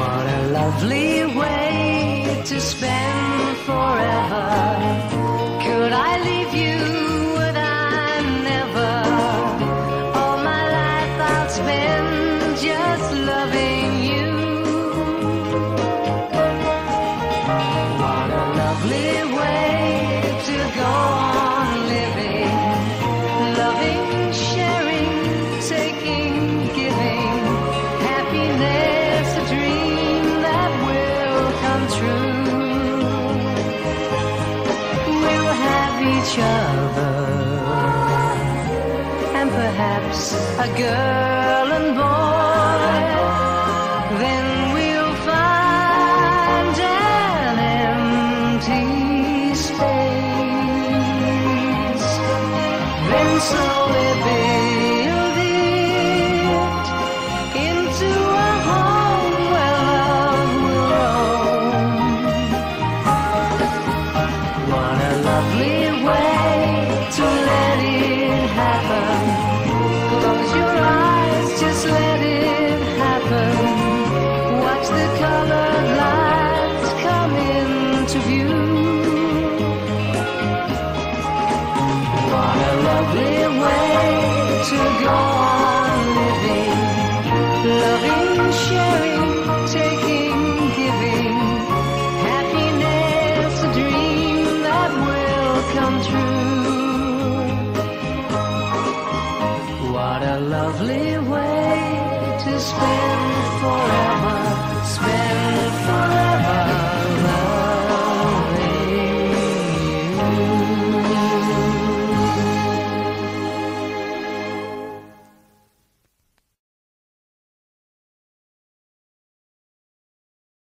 What a lovely way to spend forever. Could I leave you? Would I never? All my life I'll spend just loving you. What a lovely way to go on living, loving, sharing, taking, giving, happiness, a dream that will come true. We'll have each other, and perhaps a girl and boy. Then we'll find an empty space. Then slowly build it into a home where love will roam. What a lovely way to let it happen. Close your eyes, just let it happen. Watch the colored lights come into view. What a lovely way to go on living, loving, sharing, taking, giving, happiness, a dream that will come true. What a lovely way to spend forever.